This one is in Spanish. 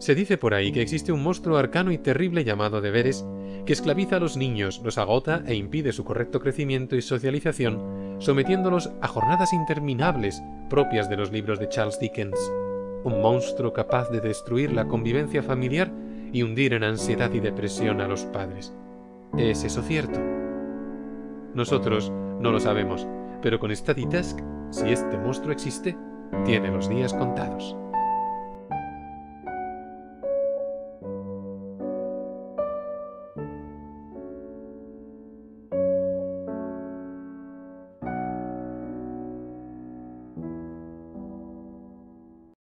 Se dice por ahí que existe un monstruo arcano y terrible llamado Deberes, que esclaviza a los niños, los agota e impide su correcto crecimiento y socialización, sometiéndolos a jornadas interminables propias de los libros de Charles Dickens. Un monstruo capaz de destruir la convivencia familiar y hundir en ansiedad y depresión a los padres. ¿Es eso cierto? Nosotros no lo sabemos, pero con Study Task, si este monstruo existe, tiene los días contados.